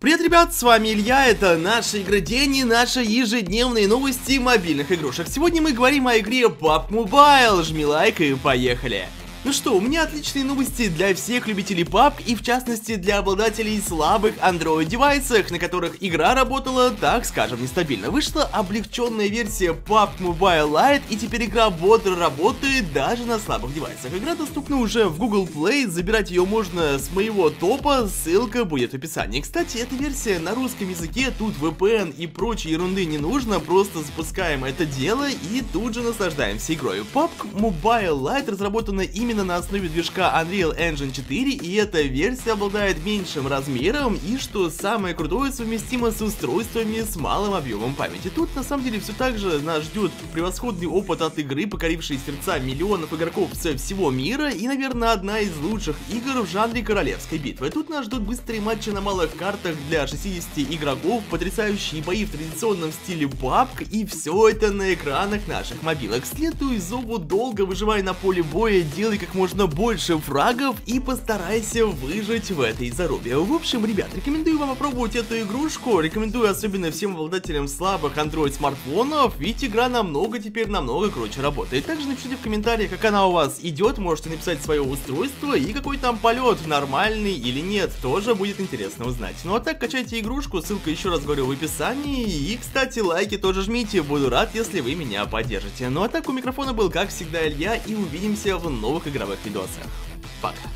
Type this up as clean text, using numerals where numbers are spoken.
Привет, ребят, с вами Илья, это наша Игродень и наши ежедневные новости мобильных игрушек. Сегодня мы говорим о игре PUBG Mobile, жми лайк и поехали. Ну что, у меня отличные новости для всех любителей PUBG и в частности для обладателей слабых Android девайсов, на которых игра работала, так скажем, нестабильно. Вышла облегченная версия PUBG Mobile Lite, и теперь игра бодро работает даже на слабых девайсах. Игра доступна уже в Google Play, забирать ее можно с моего топа, ссылка будет в описании. Кстати, эта версия на русском языке, тут VPN и прочей ерунды не нужно, просто запускаем это дело и тут же наслаждаемся игрой. PUBG Mobile Lite разработана именно на основе движка Unreal Engine 4, и эта версия обладает меньшим размером и, что самое крутое, совместима с устройствами с малым объемом памяти. Тут на самом деле все так же нас ждет превосходный опыт от игры, покорившей сердца миллионов игроков со всего мира, и, наверное, одна из лучших игр в жанре королевской битвы. Тут нас ждут быстрые матчи на малых картах для 60 игроков, потрясающие бои в традиционном стиле PUBG, и все это на экранах наших мобилок. Следуй зову долго, выживай на поле боя, делай как можно больше фрагов и постарайся выжить в этой зарубе. В общем, ребят, рекомендую вам попробовать эту игрушку, рекомендую особенно всем обладателям слабых Android смартфонов, ведь игра теперь намного круче работает. Также напишите в комментариях, как она у вас идет, можете написать свое устройство и какой там полет, нормальный или нет, тоже будет интересно узнать. Ну а так, качайте игрушку, ссылка еще раз говорю в описании, и, кстати, лайки тоже жмите, буду рад, если вы меня поддержите. Ну а так, у микрофона был, как всегда, Илья, и увидимся в новых игровых видосах. Пока.